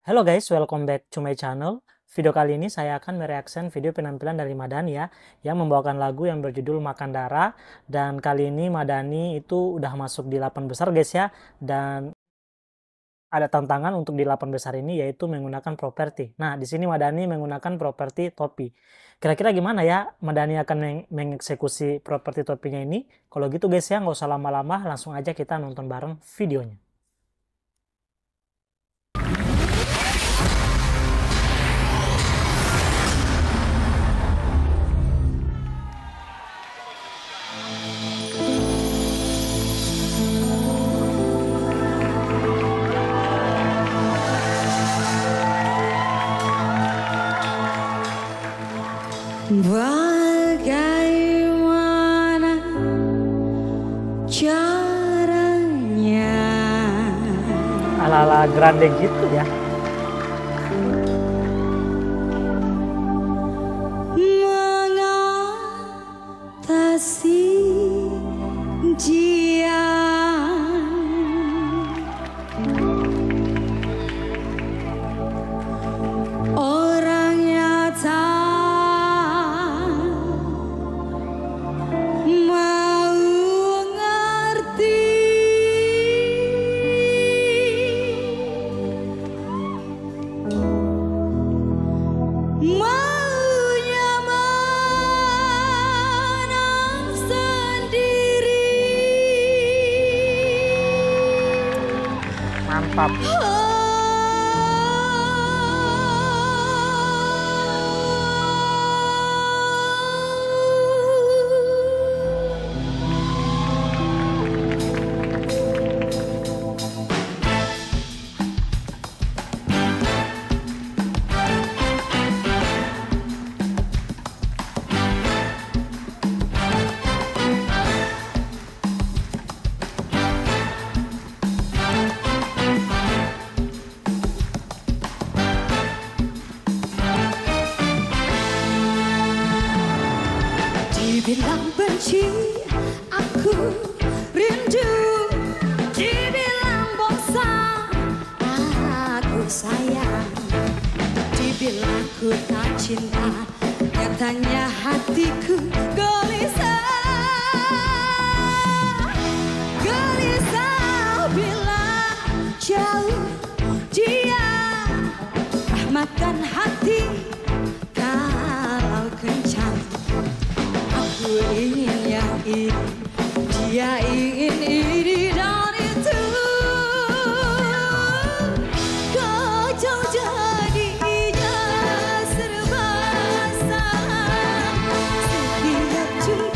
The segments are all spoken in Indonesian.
Halo guys, welcome back to my channel. Video kali ini saya akan mereaction video penampilan dari Madani ya, yang membawakan lagu yang berjudul Makan Darah. Dan kali ini Madani itu udah masuk di 8 besar guys ya, dan ada tantangan untuk di 8 besar ini yaitu menggunakan properti. Nah, di sini Madani menggunakan properti topi. Kira-kira gimana ya Madani akan mengeksekusi properti topinya ini? Kalau gitu guys ya, nggak usah lama-lama, langsung aja kita nonton bareng videonya. Bagaimana caranya Ala-ala grande gitu ya. mengatasi dia? Orangnya tak mau ngerti, maunya menang sendiri. Mantap. Dibilang benci, aku rindu. Dibilang bosan, aku sayang. Dibilang ku tak cinta, nyatanya hatiku gelisah. Gelisah bila jauh dia makan hati kalau kencang. Aku ingin yang ini, dia ingin ini dan itu. Kacau jadinya serba salah. Setiap jumpa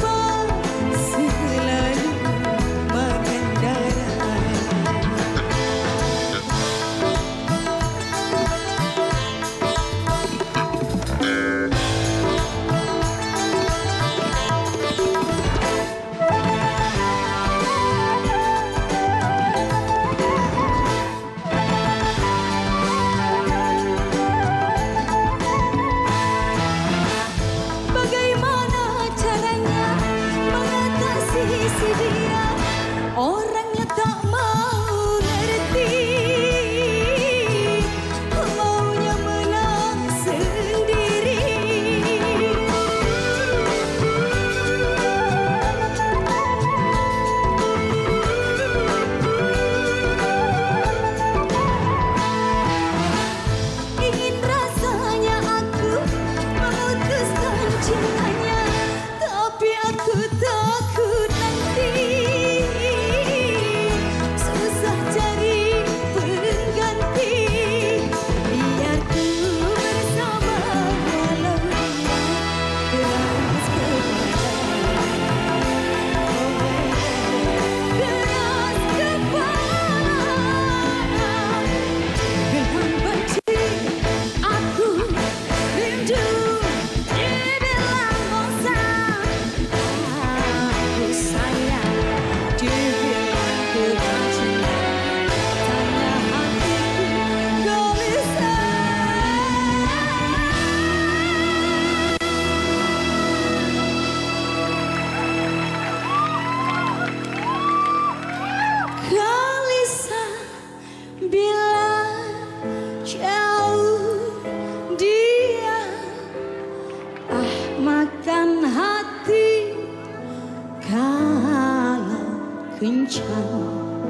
kencang.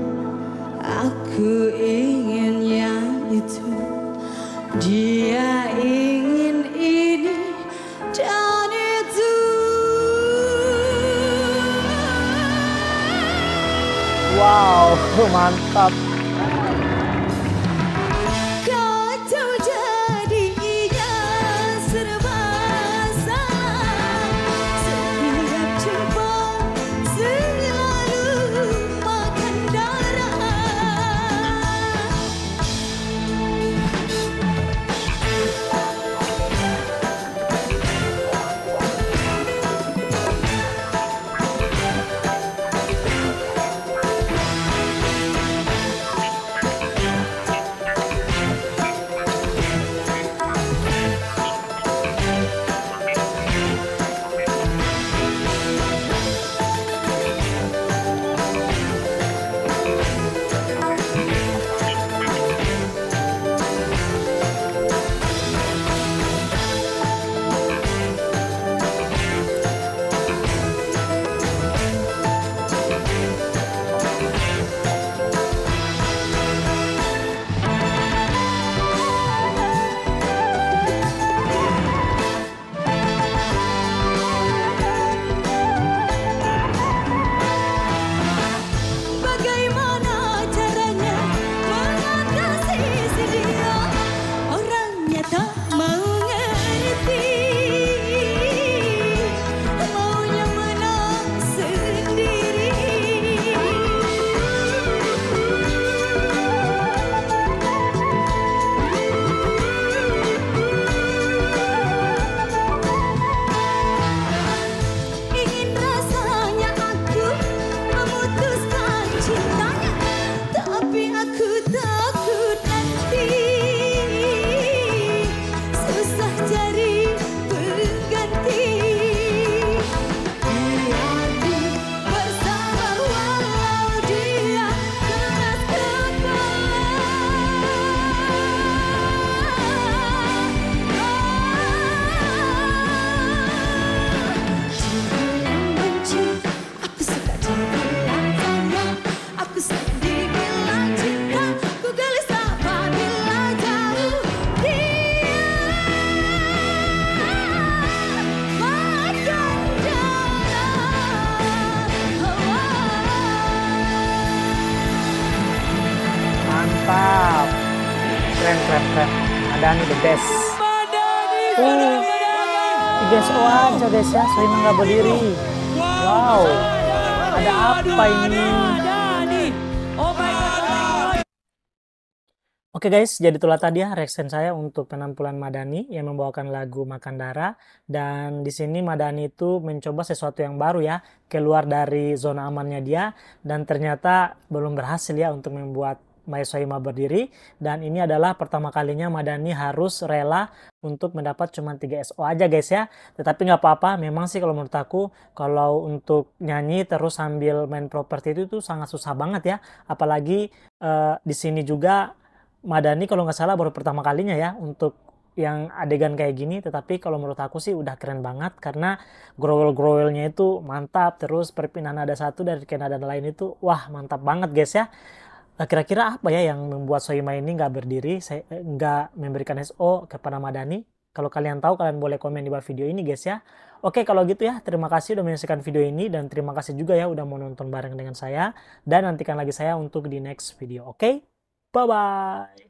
Aku ingin yang itu, dia ingin ini dan itu. Wow, mantap. Kacau jadinya serba salah. Setiap jumpa selalu makan darah. Bagaimana caranya mengatasi si dia? Orangnya tak mau ngerti, maunya menang sendiri. Ingin rasanya aku memutuskan cintanya, tapi aku takut nanti susah cari pengganti. Biarku bersabar walau dia keras Dibilang benci, aku suka dibilang sayang. Aku suka dibilang cinta, ku gelisah apabila jauh dia makan Mantap. Keren, keren, keren. Madani the best. IGSO aja guys ya, Sohima nggak berdiri. Wow, ada apa ini? Oke guys, jadi itulah tadi ya reaction saya untuk penampilan Madani yang membawakan lagu Makan Darah. Dan di sini Madani itu mencoba sesuatu yang baru ya, keluar dari zona amannya dia, dan ternyata belum berhasil ya untuk membuat My Sohima berdiri. Dan ini adalah pertama kalinya Madani harus rela untuk mendapat cuma 3 SO aja guys ya. Tetapi nggak apa-apa, memang sih kalau menurut aku kalau untuk nyanyi terus sambil main properti itu tuh sangat susah banget ya. Apalagi di sini juga Madani kalau nggak salah baru pertama kalinya ya untuk yang adegan kayak gini, tetapi kalau menurut aku sih udah keren banget karena growel-growelnya itu mantap, terus perpindahan nada satu dari ke nada lain itu wah mantap banget guys ya. Kira-kira apa ya yang membuat Sohima ini nggak berdiri, nggak memberikan SO kepada Madani? Kalau kalian tahu, kalian boleh komen di bawah video ini guys ya. Oke, kalau gitu ya, terima kasih udah menyaksikan video ini, dan terima kasih juga ya udah mau nonton bareng dengan saya, dan nantikan lagi saya untuk di next video. Oke, bye-bye.